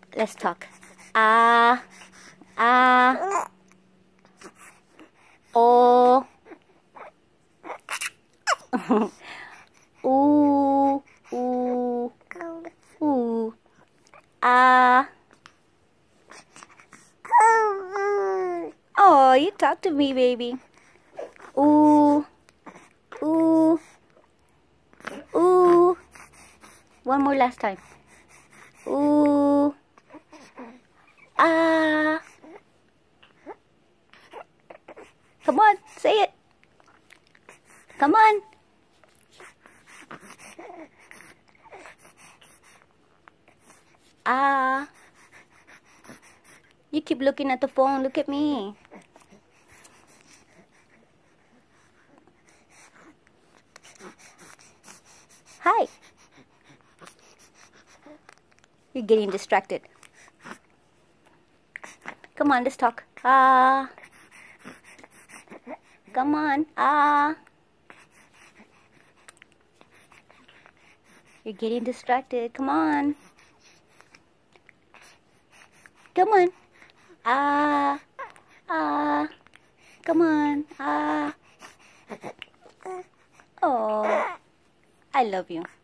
Let's talk. Ah, ah, oh, ooh, ooh, ooh, ah. Oh, you talk to me, baby. Ooh, ooh, ooh. One more last time. Ooh, ah. Come on, say it. Come on. Ah. You keep looking at the phone. Look at me. Hi. You're getting distracted. Come on, let's talk. Ah. Come on. Ah. You're getting distracted. Come on. Come on. Ah. Ah. Come on. Ah. Oh. I love you.